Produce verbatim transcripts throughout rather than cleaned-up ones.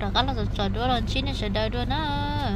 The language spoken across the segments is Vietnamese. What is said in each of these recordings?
đó có là trò đua là chín này sẽ đợi đua nó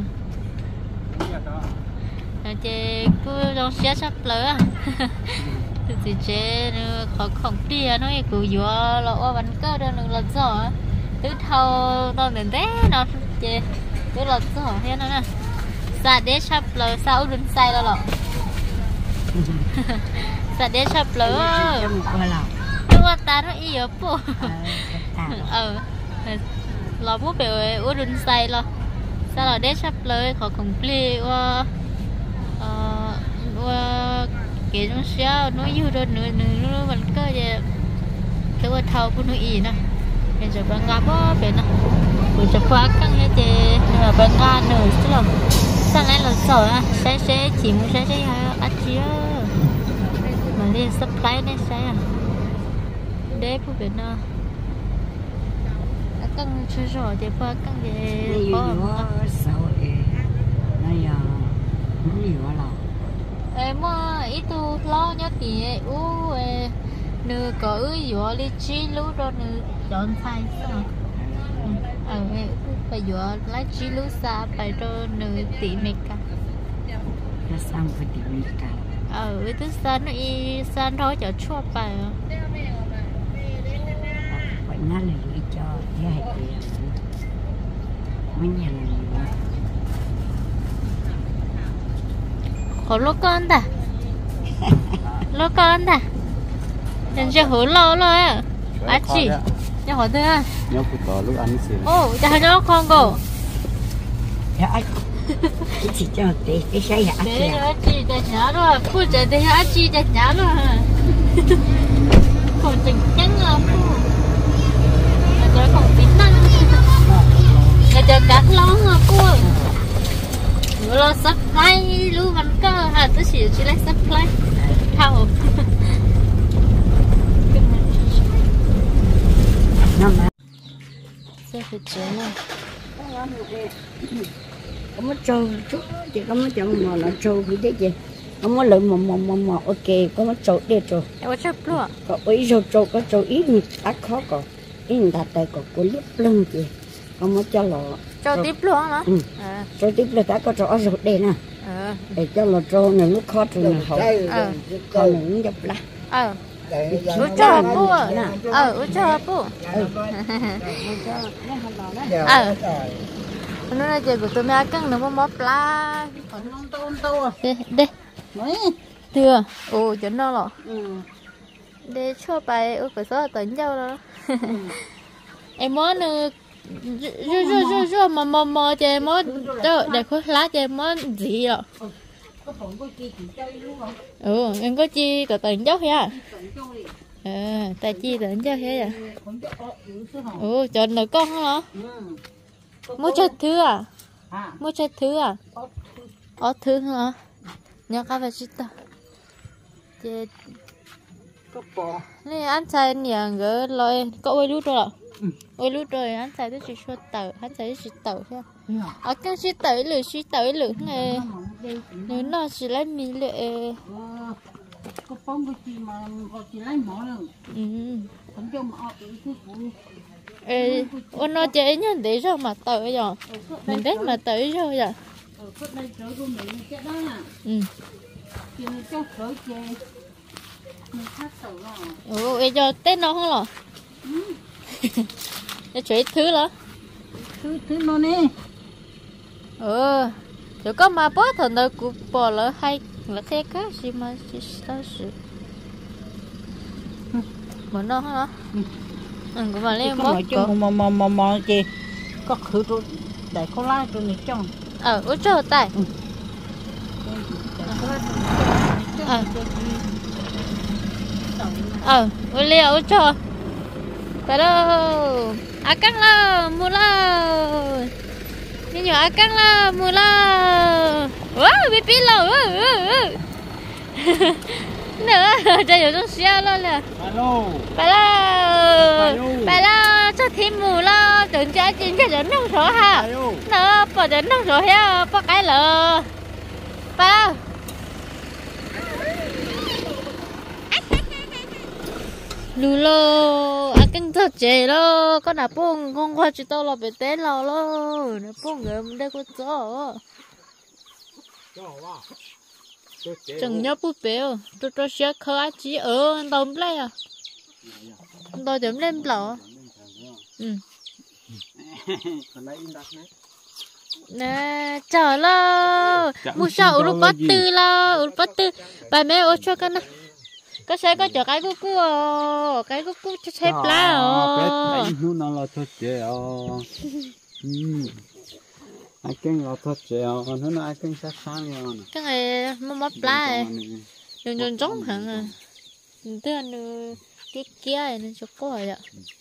chị cứ trong xe sắp lỡ thì chế khó không đi nó cứ vừa lộ bánh cơ đó là giỏ thứ thâu nó đến thế nó chị cứ là giỏ thế nó nè sa đế sắp lỡ sao đứng say đó lọ sa đế sắp lỡ nhưng mà ta nó ý ở bộ ờ lo bố biểu uống đứng say lo sao là đế sắp lỡ khó không đi qua qua cái nó sẽ nó yêu rồi nữa nữa nó vẫn có gì cái qua thâu của nó ý nè bây giờ bạn gặp bố về nè bây giờ khóa căng hết chị nhưng mà bạn ga nữa chứ là sao này là sợ à sẽ sẽ chỉ muốn sẽ sẽ ăn chia mà đi supply này sẽ để của Việt Nam căng chưa rồi thì khóa căng gì có sợ này à muốn nhiều là em mà ít tu lo nhớ thì u nửa có vừa đi chi lú đó nửa chọn sai sao ờ bây giờ lấy chi lú xa phải cho nửa tỷ mệt cả nó sang phải tỷ mệt cả ờ với thứ san nó y san thôi cho chua phải vậy nó là gửi cho thế hay thì mấy nhà khó lô con ta lô con ta nên chưa hổ lâu rồi à à chị nhà hỏi thế à nhớ phụ tỏ lúc ăn xí ô chả nhớ con cô dạ anh chị cho tí cái xe dạ để cho chị để nhớ rồi phụ trợ để cho chị để nhớ rồi không tình chắn là phụ mà cho không biết năng để cho các lon à cô lo supply luôn vẫn có hả tôi chỉ chỉ lấy supply thao sẽ phải chế này có mất trâu chút chỉ có mất trâu mà là trâu thì đấy chị có mất lợi mà mà mà mà ok có mất trâu để trâu em có chấp luôn có ý trâu trâu có trâu ít thì đã khó có ít người ta tay có có liếp lưng chị có mất cho lọ cho tiếp luôn hả trâu tiếp là ta có trâu ở rồi đây nè để cho lọ trâu này lúc khó trâu này hậu con này nó dập lá ờ ủa cho bố nè ờ ủa cho bố ờ nó là chuyện của tôi mẹ căng nó móp lá đi đi chưa ồ chuẩn đâu rồi để cho bài ủa phải số tỉnh nhau đó em muốn nữa rồi rồi rồi rồi mà mà mà chị muốn cho để khối lá chị muốn gì ạ ừ em có chi cả tỉnh dốc ha à tại chi tỉnh dốc thế à ừ chọn được con hả mua cho thứ à mua cho thứ à ở thứ hả nhớ cá về shit chị này ăn xài nhà gỡ lời có ôi lút rồi ôi lút rồi ăn xài tới chỉ số tờ ăn xài chỉ tờ thôi ở cái chỉ tờ lử chỉ tờ lử này nếu nó chỉ lấy mì lệ có phong với chị mà họ chỉ lấy mỏ nữa ừ không cho mà họ tự cứ phụ ê ôn nó chế nhá để cho mà tờ rồi mình đấy mà tới rồi à ừ ừ ê cho tết nó không rồi để chơi thứ đó thứ thứ nó nè ừ rồi có mà bớt thằng đời của bỏ lỡ hay là thế cá gì mà chỉ sao sự muốn nó hả ừ cũng mà lên bớt có mà mà mà mà chị có khử rồi để có lá cho này trong ờ út cho tay ờ ờ út liều út cho tại đâu à căng la mua la đi nhỏ à căng la mua la wow bị pin lâu nữa chơi ở trong xe luôn nè phải là phải là cho thêm mù la tưởng chơi chính cho đến nông số ha nữa bỏ đến nông số ha bỏ cái lờ phải lù lô kinh thật chế lo có nạp bông không qua chỉ tao là bị té lo lo nạp bông người mình đây có chó chẳng nhớ bút béo tôi tôi sẽ khơi chỉ ở tôm lấy à tôi chấm lên lọ ừ nè chờ lo mua sao lúc bắt tư lo lúc bắt tư bà mẹ ôi cho con có xe có chở cái cú cú cái cú cú cho xếp lá ờ cái nó nó là thật chế ờ ai kinh là thật chế ờ nó nó ai kinh sát sang rồi cái này mua mất lá dùng dùng giống hẳn à tức là cái kia này nó cho cô rồi ạ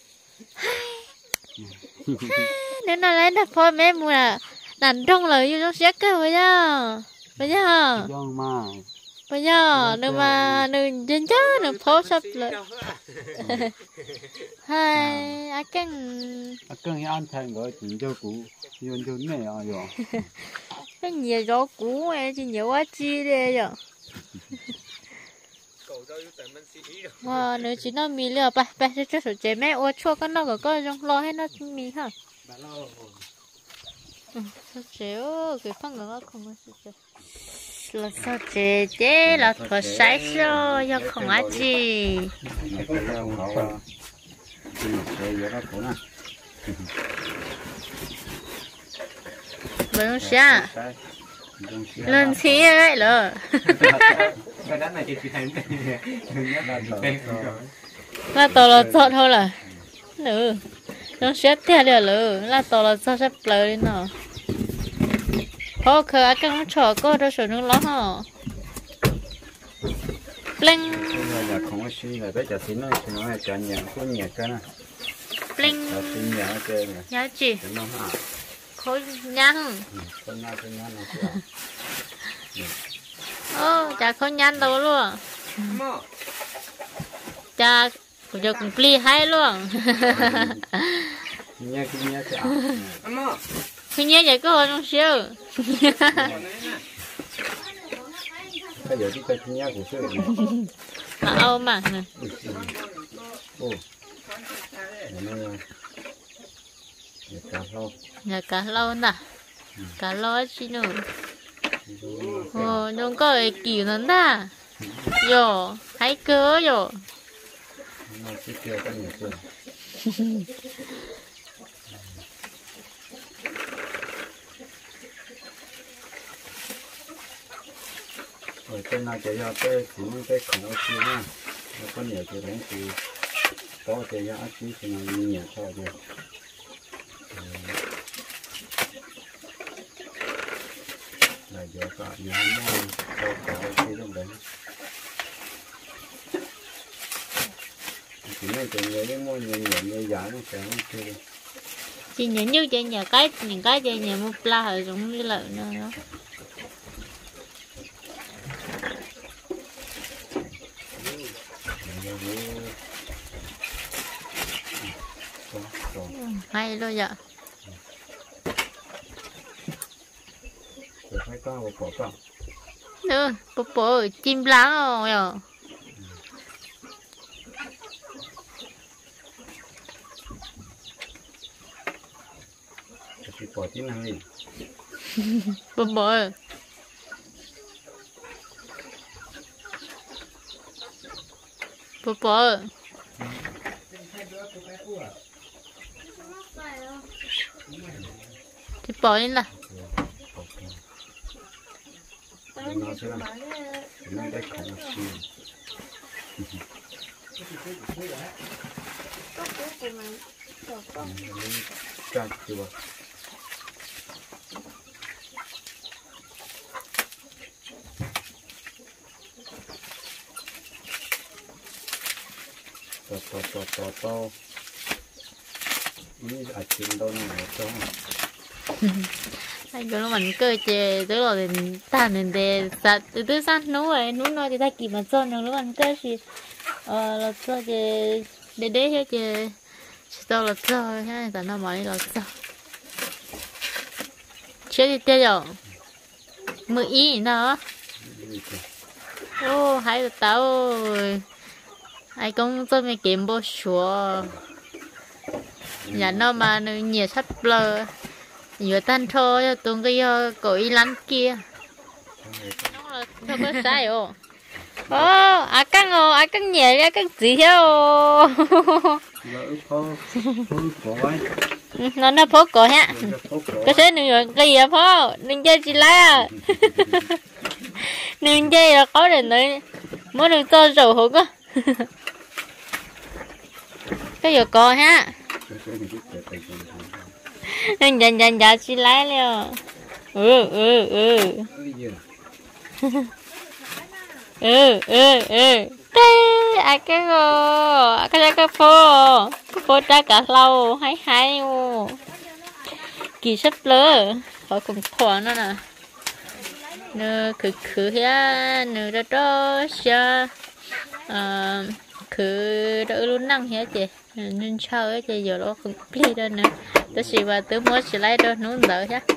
nếu nó lấy được thôi mẹ mua là đàn trong lời yêu trong xe cơ bây giờ bây giờ bây giờ nếu mà đừng chân chứ đừng phố sắp lại hai ai căng ai căng ăn thành rồi chỉ cho cũ dùng cho này à rồi cái nhiều gió cũ ấy chỉ nhiều quá chi đây rồi mà nếu chỉ nó mì lừa bay bay cho cho số chế mẹ ô chua con nó có coi trong lo hết nó mì hả số chế ô cái phong nó không có số chế là sao chế chế là thua sai rồi giờ không ai chi vẫn sao lên xí đấy lờ là tàu là chọn thôi là nữ nó xếp theo được lờ là tàu là sao xếp lờ đi nào có khờ ai cái nó chở có đâu sửa nó lót hả bling là không có suy là bây giờ thì nó nó là chọn nhà có nhà cái này bling là suy nhà chơi này nhà chị nó hả khối nhăn khối nhăn khối nhăn ô chả khối nhăn đâu luôn chả cũng được cũng pli hay luôn nhà cái nhà cái khi nhớ vậy có hồi trong siêu bây giờ thì cái nhà của siêu mà âu mà nè ô cá lâu nhà cá lâu nè cá lâu chứ nữa ồ nhưng có cái kiểu nữa nè yo hay cơ yo nó chỉ kêu cái gì thôi rồi cái nào chỉ là cái cũng cái không có gì nha có nhiều cái đấy thì có cái giá trị thì nó nhiều thôi chứ là giờ cả nhà nó có có cái gì đấy chỉ nên cái người đi mua nhiều nhiều người giá nó sẽ không chơi chỉ nhớ như trên nhà cái những cái trên nhà mua pla rồi cũng như là nữa đó hay luôn vậy phải có một bộ phận nữa bộ bộ chim láng rồi à thì bỏ tí năng đi bộ bộ bộ bộ thì bỏ đi là nó sẽ là nó đây không xì chặt chưa to to to to to ini acin đâu này to anh cứ nó mình cơ chè tức là ta nên để sát từ từ sát nấu rồi nấu nó thì ta kịp mà cho nó mình cơ thì ờ là cho chè để để cho chè tao là cho ha ta nó mới là cho chơi đi chơi rồi mười ý nữa ô hay là tao ai cũng cho mày kiếm bộ sủa nhà nó mà nó nhiều sắp lờ nhiều tan thô cho tụi cái cội lăn kia nó là sao có sai ồ ô à căng ồ à căng nhẹ à căng gì thế ồ nó nó phố cổ ha cái thế nữa cái gì phố đừng chơi gì lá đừng chơi là có để nữa mới đừng cho rượu hụt á cái gì cổ ha nên dần dần dần xí lái liền ừ ừ ừ ừ ừ ừ tê à cái ngô à cái cái phố cái phố ra cả lâu hay hay ngô kỳ sắp lỡ họ cùng khoan nó nè nè khử khử ha nè đó đó xa à khử đỡ luôn năng hết chị nên sao ấy chị giờ nó không play đâu nữa tôi chỉ vào tôi mua chỉ lấy đâu nó đỡ chứ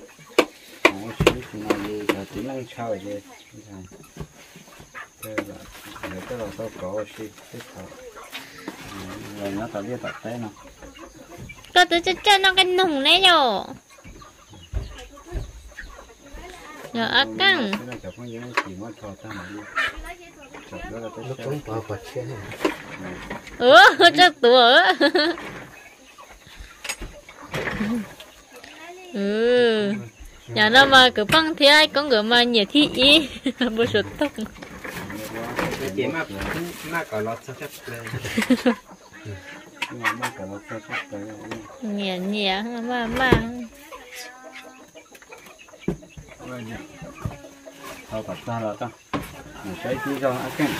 chỉ năng sao vậy thế là người ta là tao có gì thế sao rồi nó tao biết tập thế nào tôi tôi chơi chơi nó cái nùng đấy rồi giờ ác căng ừ chắc tuổi ừ nhà nó mà cứ băng thì ai có người mà nhiệt thị ý bữa sụt tóc chị mà mà có lót sao chắc nhẹ nhẹ mà mà tao tập ra là tao cái chú cho ác căng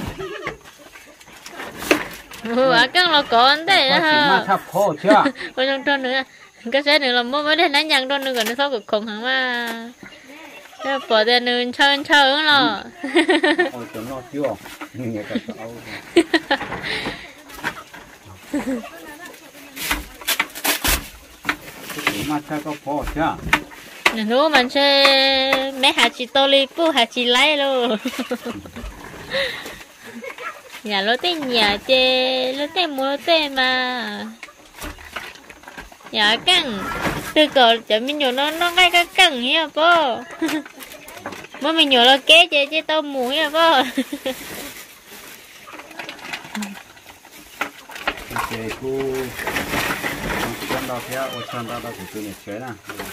ừ ác căng là có vấn đề đó mà thắp khô chưa có trong trong nữa cái xe nữa là mua mới đến nãy nhang trong nữa còn nó số cực khủng hả mà cái bỏ tiền nữa chơi chơi nữa lo ôi tụi nó chưa nghe cả tao mà thắp có khô chưa nếu mình chơi mấy hạt chỉ to li pu hạt chỉ lấy luôn nhà lối tên nhà chơi lối tên mua lối tên mà nhà căng từ cổ cho mình nhổ nó nó ngay cái căng hiểu không mà mình nhổ nó kế chơi chơi tao mù hiểu không cái cô chân đau theo ô chân đau đau thì tôi này chế nè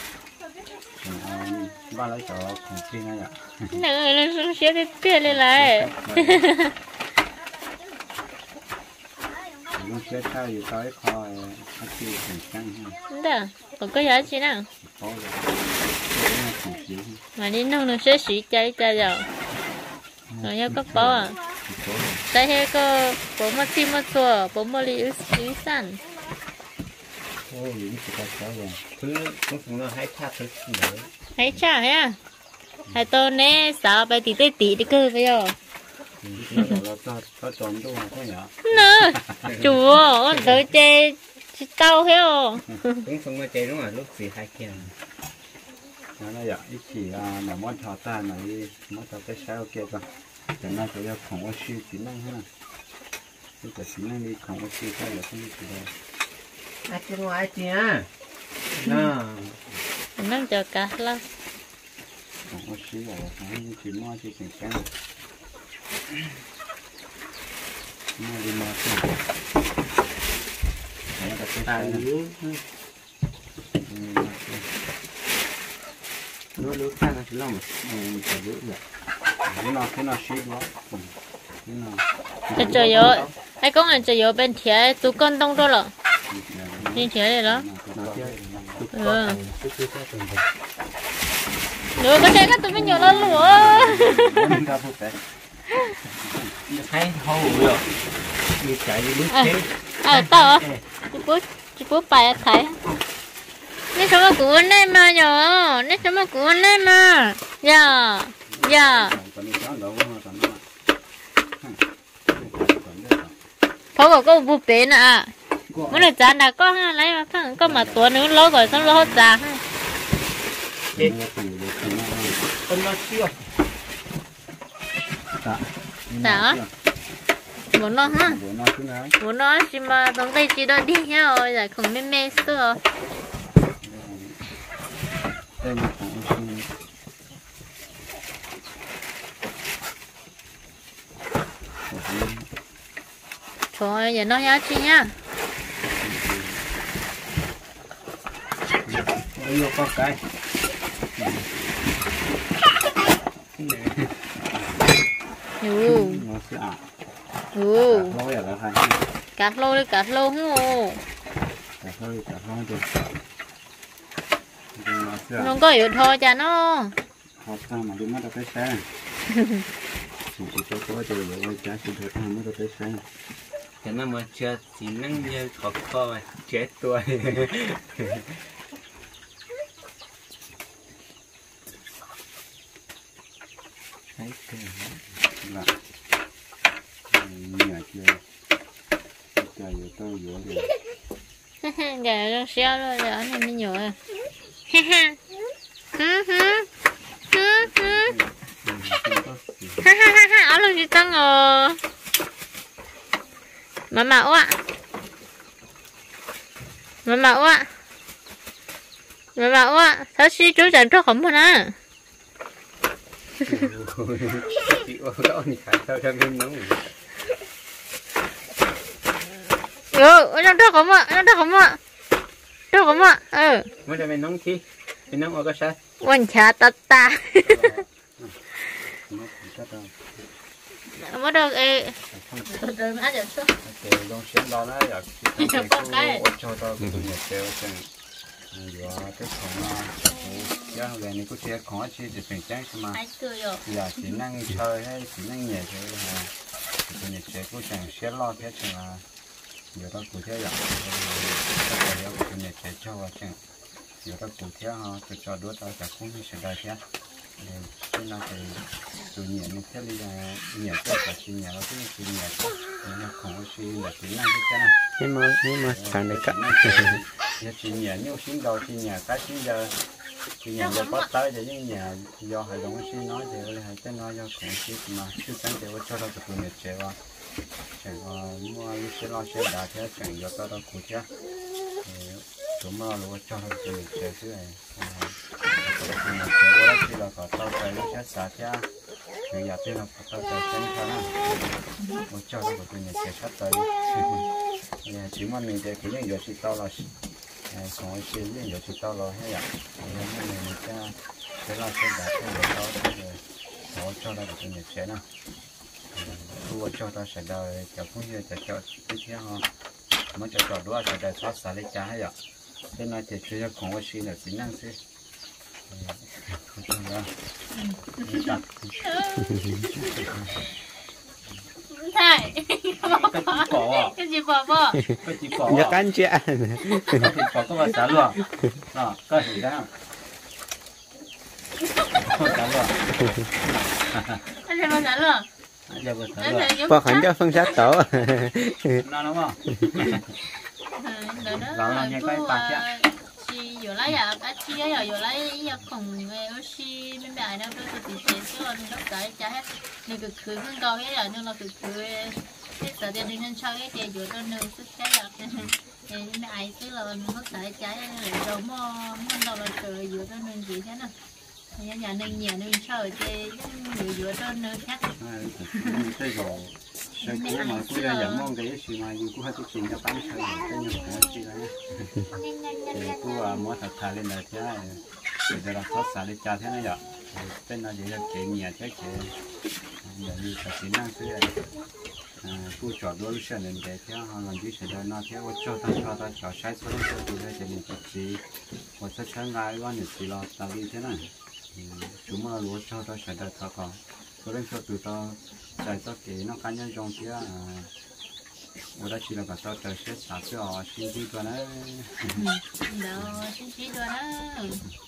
ba lấy cho cùng pin này ạ nè lên xuống xếp cái tiền lên lại nó sẽ theo gì tới coi cái gì thành căng ha được còn có giá trị nào mà đi nông nó sẽ xỉ chơi chơi rồi rồi nhau có bao à đây hay có bố mất tim mất chùa bố mất lý ứ sẵn ôi những cái cái gì cứ cũng nó hay cha thứ nữa hay cha ha hay tôi nè sao bài tí tê tí đi cơ bây giờ nó cho cho tròn đâu không có nhở nè chủ ơi tới chơi tao hết rồi cũng không có chơi đúng rồi lúc gì hay kia nó là vậy ít chỉ là mà món thọ ta này món thọ cái sao kia cơ cho nên tôi không có suy tính năng ha cái cái tính năng đi không có suy cái là không được ai chơi ngoài chị à nó nó chờ cả lắm không có suy là không chỉ mua chỉ cần cái mua đi mua cái tài nó nước khăn nó chỉ lòng mình phải giữ được cái nào cái nào suy đó cái nào chờ chờ yếu ai có người chờ yếu bên thiệt tụ con đông đó rồi đi thiệt này đó ừ được cái cái tụi mình nhiều lắm luôn thấy hầu rồi đi chạy đi bước thế à tao chị bố chị bố bài thấy nè sao mà cuốn đây mà nhở nè sao mà cuốn đây mà dạ dạ phô có có búp bê nè mới được trả nè có ha lấy mà thằng có mà tuổi nữa lố rồi xong lố trả ha con nó chưa trả muốn nó ha bố nó cứ nói muốn nó chỉ mà tổng tay chỉ đó đi nhau rồi lại không mê mê sữa đây là cũng thôi giờ nó nhá chị nhá vô có cái ừ nó sẽ à ừ lôi ở đây cắt lô đi cắt lô hú cả hơi cả hơi được nó sẽ nó có yếu thôi cha nó học sao mà đi mất được cái xe chỉ có có chơi rồi cha chỉ được ăn mất được cái xe thế mà mà chưa chỉ năng như khó coi chết tôi thấy cái là nhà chưa chơi rồi tôi vừa rồi gà nó xéo rồi giờ anh mới nhổ à ha ha ha ha ha ha ha ha ở luôn gì tăng rồi mà mạo ạ mà mạo ạ mà mạo ạ sao xí chú chẳng cho khổng à chị ô đó thì phải sao cho nên nóng ừ ở trong đó khổng ạ ở trong đó khổng ạ đó khổng ạ ừ mới là mình nóng khi mình nóng ở cái sao quanh chả ta ta mất được ê rồi mà giờ xuống thì con xem đó nó là cái cho tao cái nhà treo trên rồi cái phòng giá về này có thể khó chi thì phải tránh mà là chỉ năng chơi hay chỉ năng nhẹ thôi là cái nhà treo có chẳng sẽ lo thế chẳng là giờ tao cụ thể là cái cái nhà treo cho và chẳng giờ tao cụ thể ha cho cho đứa tao cả cũng sẽ đại thế cho nên thì tụi nhẹ như thế là nhẹ cho cả chị nhẹ nó cũng chị nhẹ nó không có gì là kỹ năng cái này nhưng mà nhưng mà thằng này cắt giờ chị nhẹ nếu xin đầu chị nhẹ cái xin giờ chị nhẹ giờ có tới để những nhà do hệ thống xin nói thì là cái nói do cũng xin mà chứ chẳng để cho nó tụi nhẹ chơi vào chẳng mua sẽ lo sẽ đã thế chẳng giờ tao đâu cụ chứ chúng mà lo cho nó tụi nhẹ chơi chứ này chỉ là có tao phải nó sẽ xả ra người nhà tên là có tao phải xem cho nó một cho nó tụi nhẹ chơi sát tới chỉ mà mình để cái những giờ chỉ tao là còn cái những giờ chỉ tao là hay à nên mình sẽ sẽ là sẽ đạt cái giờ tao rồi có cho nó tụi nhẹ chơi nào tôi cho tao sẽ đợi cho cũng như cho cho tiếp theo ha mới cho trò đua sẽ đợi thoát xả lấy cha hay à thế này thì chưa còn có gì là tính năng chứ không cho nữa thầy cái gì bỏ bỏ cái gì bỏ nhớ cắn chưa cái gì bỏ có bao xả luôn đó cái gì đó không xả luôn anh xem bao xả luôn bỏ khẩn cho phân sát tổ nó đúng không đó là những cái bạc chứ chị vừa lấy à cái chị ấy vừa lấy giờ cùng về ở chị bên đại nó bây giờ thì sẽ cho nó cái trả hết nên cứ cứ hơn cao hết rồi nhưng là cứ cứ hết giờ tiền nên cho cái tiền vừa cho nên cứ cái là thì ai cứ là mình hết tại trái rồi mà không đâu là trời vừa cho nên gì thế nào nhà nhà nên nhà nên trời thì người vừa cho nên khác cái rồi cái cũ mà cũ ra giảm mong cái gì mà dù cũ hay cái chuyện cho bán chơi cái nhiều cái gì đấy thì cũ à mua thật thà lên là thế thì giờ là thoát xả đi cha thế này vậy tên là gì là kỹ nhà thế kỹ giờ đi tập kỹ năng thế này cũ chọn đôi lúc sẽ lên để theo họ làm gì sẽ đôi nó theo cho ta cho ta cho sai số số từ đây để mình tập gì hoặc sẽ chơi ngay qua những gì lo tao đi thế này chúng mà lúa cho ta sẽ đợi thọ còn tôi lên cho tụi tao chạy tao kỹ nó cá nhân trong kia ở đây chỉ là cả tao chạy sẽ xả cho xin đi qua đấy đâu xin đi qua đó